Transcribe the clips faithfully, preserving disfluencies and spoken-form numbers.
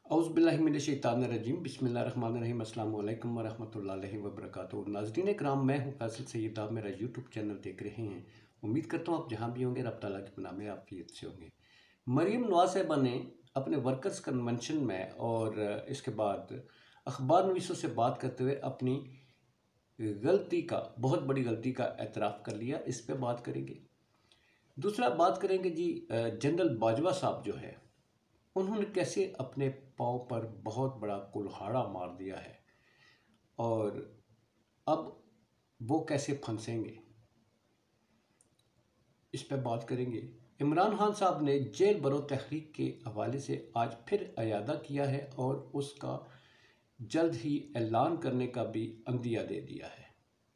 औज़ुबिल्लाहिमिनश्शैतानिर्रजीम बिस्मिल्लाहिर्रहमानिर्रहीम अस्सलाम वालेकुम वरहमतुल्लाहि वबरकातुहू। नाज़रीन इकराम, मैं हूँ फैसल सैयद, आप मेरा यूट्यूब चैनल देख रहे हैं। उम्मीद करता हूँ आप जहाँ भी होंगे रब ताला की पनाह में आफियत से होंगे। मरीम नवाज़ साहिबा ने अपने वर्कर्स कन्वेंशन में और इसके बाद अखबार नवीसों से बात करते हुए अपनी गलती का, बहुत बड़ी गलती का एतराफ़ कर लिया। इस पर बात करेंगे। दूसरा बात करेंगे जी, जनरल बाजवा साहब जो है, उन्होंने कैसे अपने पाँव पर बहुत बड़ा कुल्हाड़ा मार दिया है और अब वो कैसे फंसेंगे, इस पर बात करेंगे। इमरान खान साहब ने जेल बरो तहरीक के हवाले से आज फिर अयादा किया है और उसका जल्द ही ऐलान करने का भी अंदिया दे दिया है।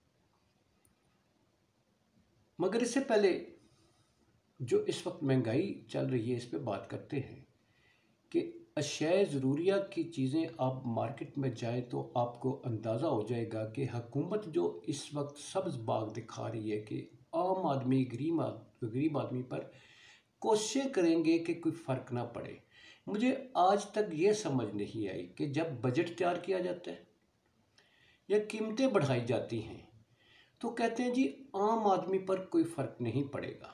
मगर इससे पहले जो इस वक्त महंगाई चल रही है, इस पर बात करते हैं कि अशियाए ज़रूरिया की चीज़ें आप मार्केट में जाएं तो आपको अंदाज़ा हो जाएगा कि हुकूमत जो इस वक्त सब्ज़ बाग दिखा रही है कि आम आदमी, गरीब गरीब आदमी पर कोशिशें करेंगे कि कोई फ़र्क ना पड़े। मुझे आज तक ये समझ नहीं आई कि जब बजट तैयार किया जाता है या कीमतें बढ़ाई जाती हैं तो कहते हैं जी आम आदमी पर कोई फ़र्क नहीं पड़ेगा।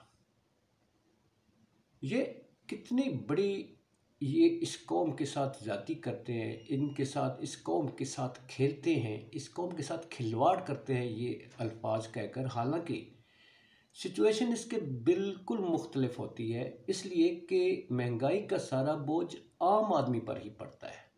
ये कितनी बड़ी, ये इस कौम के साथ ज़्यादती करते हैं, इनके साथ, इस कौम के साथ खेलते हैं, इस कौम के साथ खिलवाड़ करते हैं ये अल्फाज कहकर। हालांकि सिचुएशन इसके बिल्कुल मुख्तलिफ होती है, इसलिए कि महंगाई का सारा बोझ आम आदमी पर ही पड़ता है।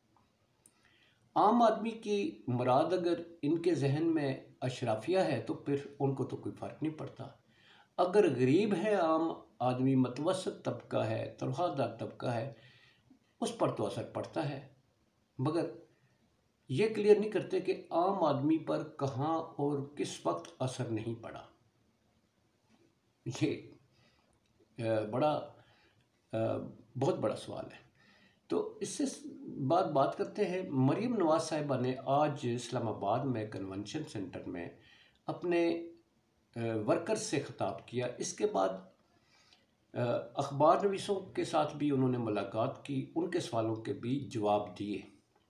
आम आदमी की मुराद अगर इनके जहन में अशराफिया है तो फिर उनको तो कोई फ़र्क नहीं पड़ता। अगर गरीब है, आम आदमी, मतवसत तबका है, तनख्वाहदार तबका है, उस पर तो असर पड़ता है। मगर ये क्लियर नहीं करते कि आम आदमी पर कहाँ और किस वक्त असर नहीं पड़ा। ये बड़ा बहुत बड़ा सवाल है। तो इससे बाद बात करते हैं। मरीम नवाज़ साहिबा ने आज इस्लामाबाद में कन्वेंशन सेंटर में अपने वर्कर्स से खिताब किया। इसके बाद अखबार नवीसों के साथ भी उन्होंने मुलाकात की, उनके सवालों के भी जवाब दिए।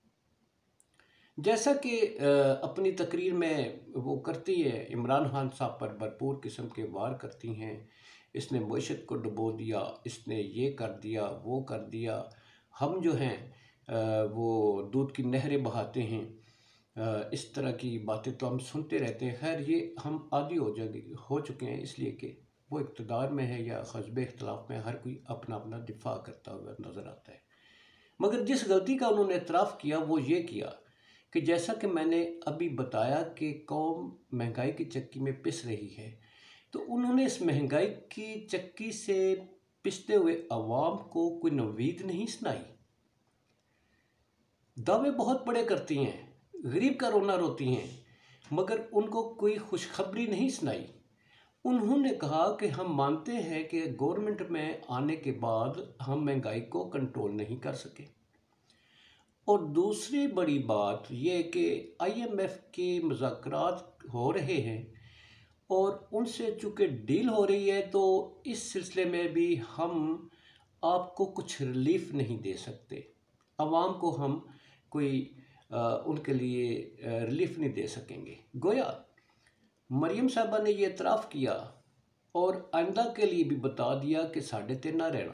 जैसा कि अपनी तकरीर में वो करती है, इमरान खान साहब पर भरपूर किस्म के वार करती हैं। इसने मईशत को डुबो दिया, इसने ये कर दिया, वो कर दिया, हम जो हैं वो दूध की नहरें बहाते हैं, इस तरह की बातें तो हम सुनते रहते हैं। खैर, ये हम आदी हो जाएंगे हो चुके हैं, इसलिए कि वो इक़्तिदार में है या हस्बे इख्तिलाफ में, हर कोई अपना अपना दिफा करता हुआ नज़र आता है। मगर जिस गलती का उन्होंने एतराफ़ किया वो ये किया कि जैसा कि मैंने अभी बताया कि कौम महंगाई की चक्की में पिस रही है, तो उन्होंने इस महंगाई की चक्की से पिसते हुए अवाम को कोई नवीद नहीं सुनाई। दावे बहुत बड़े करती हैं, गरीब का रोना रोती हैं, मगर उनको कोई खुशखबरी नहीं सुनाई। उन्होंने कहा कि हम मानते हैं कि गवर्नमेंट में आने के बाद हम महंगाई को कंट्रोल नहीं कर सके। और दूसरी बड़ी बात यह कि आईएमएफ के मुज़ाकरात हो रहे हैं और उनसे चूँकि डील हो रही है, तो इस सिलसिले में भी हम आपको कुछ रिलीफ नहीं दे सकते। आवाम को हम कोई आ, उनके लिए रिलीफ नहीं दे सकेंगे। गोया मरीम साहबा ने ये इतराफ़ किया और आइंदा के लिए भी बता दिया कि साढ़े ते ना रहना,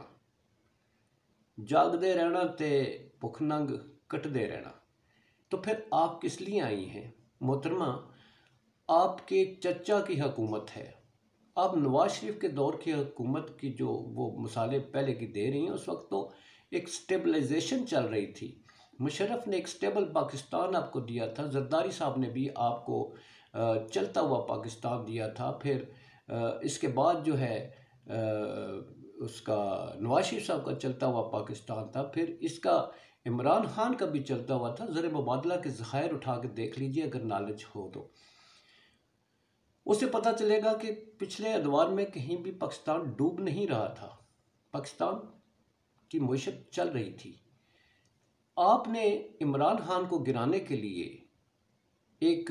जागदे रहना ते भुख नंग कटदे रहना। तो फिर आप किस लिए आई हैं मोहतरमा? आपके चचा की हुकूमत है, आप नवाज शरीफ के दौर की हुकूमत की जो वो मिसालें पहले की दे रही हैं, उस वक्त तो एक स्टेबलाइजेशन चल रही थी। मुशर्रफ ने एक स्टेबल पाकिस्तान आपको दिया था, जरदारी साहब ने भी आपको चलता हुआ पाकिस्तान दिया था। फिर इसके बाद जो है उसका नवाज शरीफ साहब का चलता हुआ पाकिस्तान था, फिर इसका इमरान खान का भी चलता हुआ था। ज़र मुबादला के ज़खायर उठा के देख लीजिए अगर नॉलेज हो तो, उससे पता चलेगा कि पिछले अदवार में कहीं भी पाकिस्तान डूब नहीं रहा था, पाकिस्तान की मईशत चल रही थी। आपने इमरान खान को गिराने के लिए एक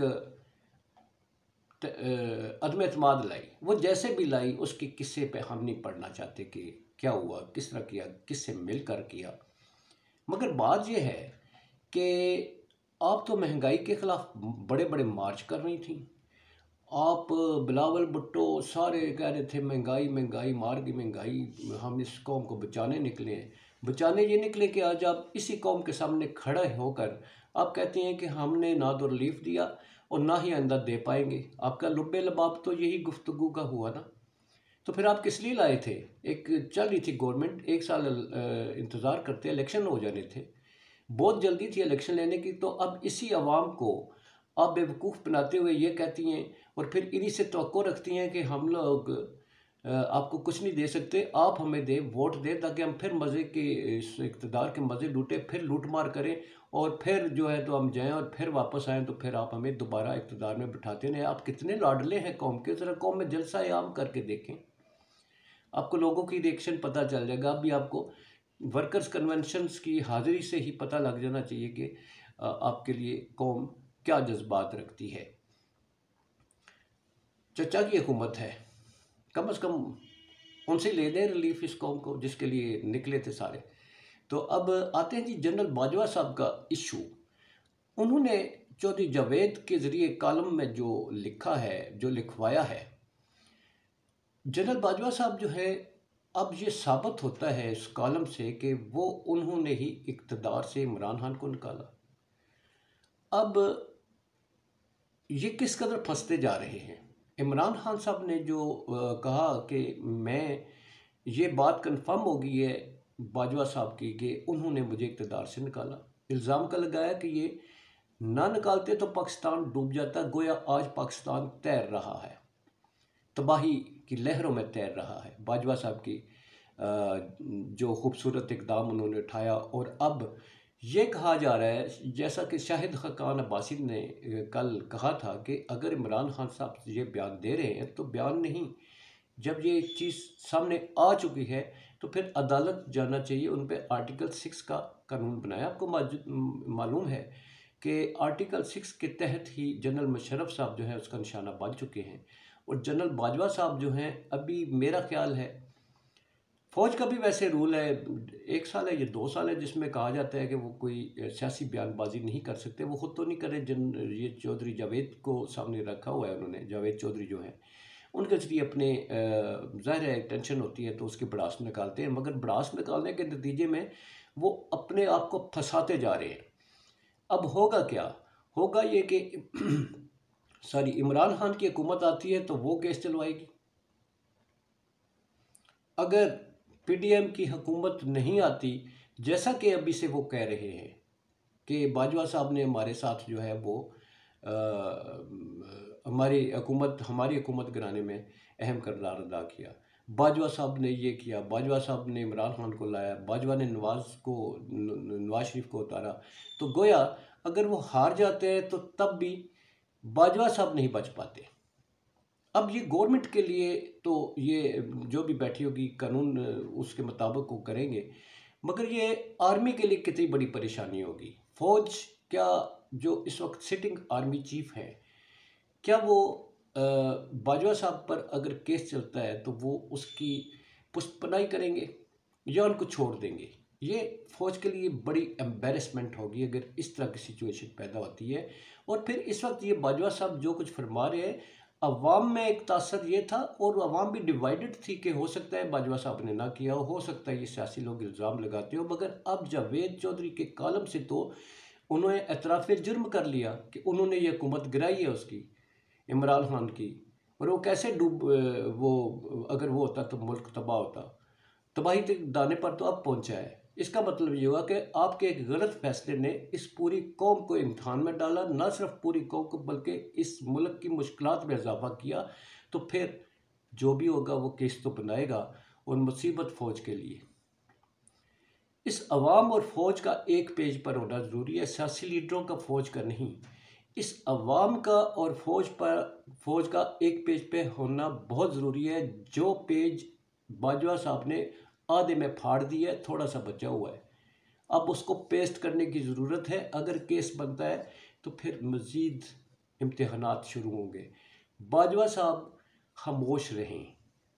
अदम एतमाद लाई, वो जैसे भी लाई उसके किस्से पे हम नहीं पढ़ना चाहते कि क्या हुआ, किस तरह किया, किससे मिलकर किया। मगर बात यह है कि आप तो महंगाई के ख़िलाफ़ बड़े बड़े मार्च कर रही थी। आप बिलावल भुट्टो सारे कह रहे थे महंगाई महंगाई मार की महंगाई, हम इस कौम को बचाने निकले हैं। बचाने ये निकले कि आज आप इसी कौम के सामने खड़े होकर आप कहते हैं कि हमने ना तो रिलीफ दिया और ना ही आइंदा दे पाएंगे। आपका लुब्बे लबाब तो यही गुफ्तगू का हुआ ना। तो फिर आप किस लिए लाए थे? एक चल रही थी गवर्नमेंट, एक साल इंतज़ार करते इलेक्शन हो जाने थे, बहुत जल्दी थी इलेक्शन लेने की। तो अब इसी आवाम को आप बेवकूफ़ बनाते हुए ये कहती हैं और फिर इन्हीं से तवक्को रखती हैं कि हम लोग आपको कुछ नहीं दे सकते, आप हमें दे वोट दे ताकि हम फिर मज़े के इस इक़्तिदार के मज़े लूटें, फिर लूट मार करें और फिर जो है तो हम जाएं और फिर वापस आएँ तो फिर आप हमें दोबारा इक़्तिदार में बिठाते रहें। आप कितने लाडले हैं कौम के, ज़रा कौम में जलसा आम करके देखें, आपको लोगों की रिएक्शन पता चल जाएगा। अभी आपको वर्कर्स कन्वेंशंस की हाज़िरी से ही पता लग जाना चाहिए कि आपके लिए कौम क्या जज्बात रखती है। चचा की हुकूमत है, कम अज़ कम उनसे ले दें रिलीफ इस कौम को जिसके लिए निकले थे सारे। तो अब आते हैं जी जनरल बाजवा साहब का इशू। उन्होंने चौधरी जावेद के ज़रिए कॉलम में जो लिखा है, जो लिखवाया है, जनरल बाजवा साहब जो है, अब ये साबित होता है इस कॉलम से कि वो उन्होंने ही इक़्तिदार से इमरान खान को निकाला। अब ये किस कदर फंसते जा रहे हैं। इमरान खान साहब ने जो आ, कहा कि मैं ये बात कंफर्म हो गई है बाजवा साहब की कि उन्होंने मुझे इक़्तिदार से निकाला। इल्ज़ाम का लगाया कि ये ना निकालते तो पाकिस्तान डूब जाता, गोया आज पाकिस्तान तैर रहा है, तबाही की लहरों में तैर रहा है। बाजवा साहब की जो खूबसूरत इक़दाम उन्होंने उठाया और अब ये कहा जा रहा है, जैसा कि शाहिद खान अब्बासी ने कल कहा था कि अगर इमरान खान साहब ये बयान दे रहे हैं तो बयान नहीं, जब ये चीज़ सामने आ चुकी है तो फिर अदालत जाना चाहिए। उन पर आर्टिकल सिक्स का कानून बनाया। आपको मालूम है कि आर्टिकल सिक्स के तहत ही जनरल मुशर्रफ साहब जो है उसका निशाना बन चुके हैं और जनरल बाजवा साहब जो हैं, अभी मेरा ख्याल है फ़ौज का भी वैसे रूल है, एक साल है या दो साल है, जिसमें कहा जाता है कि वो कोई सियासी बयानबाजी नहीं कर सकते। वो ख़ुद तो नहीं करे, जन ये चौधरी जावेद को सामने रखा हुआ है उन्होंने, जावेद चौधरी जो हैं उनके ज़रिए अपने ज़ाहिर है टेंशन होती है तो उसकी भड़ास निकालते हैं, मगर भड़ास निकालने के नतीजे में वो अपने आप को फंसाते जा रहे हैं। अब होगा क्या? होगा ये कि सॉरी इमरान खान की हुकूमत आती है तो वो केस चलवाएगी। अगर पीडीएम की हुकूमत नहीं आती, जैसा कि अभी से वो कह रहे हैं कि बाजवा साहब ने हमारे साथ जो है वो आ, हमारी हुकूमत हमारी हुकूमत गिराने में अहम किरदार अदा किया, बाजवा साहब ने ये किया, बाजवा साहब ने इमरान खान को लाया, बाजवा ने नवाज़ को नवाज शरीफ को उतारा, तो गोया अगर वो हार जाते हैं तो तब भी बाजवा साहब नहीं बच पाते। अब ये गवर्नमेंट के लिए तो ये जो भी बैठी होगी कानून उसके मुताबिक वो करेंगे, मगर ये आर्मी के लिए कितनी बड़ी परेशानी होगी। फ़ौज क्या जो इस वक्त सिटिंग आर्मी चीफ है, क्या वो बाजवा साहब पर अगर केस चलता है तो वो उसकी पुष्टपनाही करेंगे या उनको छोड़ देंगे? ये फ़ौज के लिए बड़ी एम्बेरसमेंट होगी अगर इस तरह की सिचुएशन पैदा होती है। और फिर इस वक्त ये बाजवा साहब जो कुछ फरमा रहे हैं, अवाम में एक तासर ये था और अवाम भी डिवाइडेड थी कि हो सकता है बाजवा साहब ने ना किया हो, हो सकता है ये सियासी लोग इल्ज़ाम लगाते हो, मगर अब जावेद चौधरी के कॉलम से तो उन्होंने एतराफ़ जुर्म कर लिया कि उन्होंने ये हुकूमत गिराई है उसकी, इमरान खान की। और वो कैसे डूब वो अगर वो होता तो मुल्क तबाह होता, तबाही के दाने पर तो अब पहुंचा है। इसका मतलब ये हुआ कि आपके एक गलत फैसले ने इस पूरी कौम को इम्तिहान में डाला, ना सिर्फ पूरी कौम को बल्कि इस मुल्क की मुश्किलात में इजाफा किया। तो फिर जो भी होगा वो केस तो बनाएगा और मुसीबत फ़ौज के लिए। इस अवाम और फ़ौज का एक पेज पर होना ज़रूरी है, सियासी लीडरों का फ़ौज का नहीं। इस अवाम का और फ़ौज पर फ़ौज का एक पेज पे होना बहुत ज़रूरी है। जो पेज बाजवा साहब ने आधे में फाड़ दिया है, थोड़ा सा बचा हुआ है, अब उसको पेस्ट करने की ज़रूरत है। अगर केस बनता है तो फिर मज़ीद इम्तिहानात शुरू होंगे। बाजवा साहब खामोश रहें,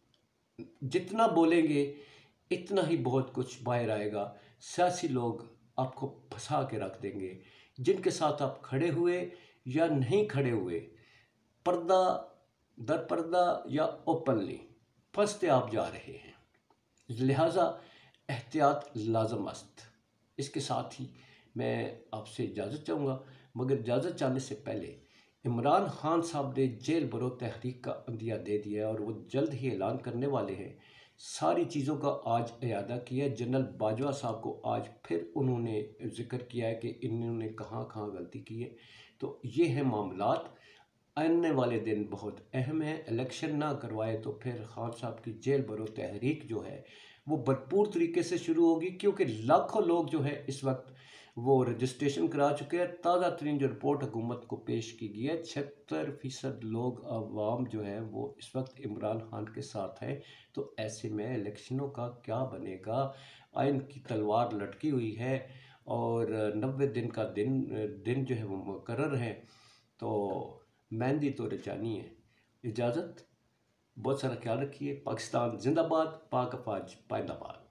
जितना बोलेंगे इतना ही बहुत कुछ बाहर आएगा। सियासी लोग आपको फंसा के रख देंगे, जिनके साथ आप खड़े हुए या नहीं खड़े हुए, पर्दा दर पर्दा या ओपनली फंसते आप जा रहे हैं। लिहाजा एहतियात लाजम अस्त। इसके साथ ही मैं आपसे इजाज़त चाहूँगा, मगर इजाज़त चाहने से पहले इमरान खान साहब ने जेल बरो तहरीक का अंदिया दे दिया है और वो जल्द ही ऐलान करने वाले हैं। सारी चीज़ों का आज इयादा किया। जनरल बाजवा साहब को आज फिर उन्होंने ज़िक्र किया है कि इन्होंने कहाँ कहाँ गलती की है। तो ये है मामलात। आने वाले दिन बहुत अहम है। इलेक्शन ना करवाए तो फिर खान साहब की जेल बरो तहरीक जो है वो भरपूर तरीके से शुरू होगी, क्योंकि लाखों लोग जो है इस वक्त वो रजिस्ट्रेशन करा चुके हैं। ताज़ा तरीन जो रिपोर्ट हुकूमत को पेश की गई है, छिहत्तर फीसद लोग अवाम जो है वो इस वक्त इमरान खान के साथ है। तो ऐसे में इलेक्शनों का क्या बनेगा? आइन की तलवार लटकी हुई है और नब्बे दिन का दिन दिन जो है वो मुकर्रर है। तो मेहंदी तो रचानी है। इजाज़त। बहुत सारा ख्याल रखिए। पाकिस्तान जिंदाबाद, पाक अफवाज पाइंदाबाद।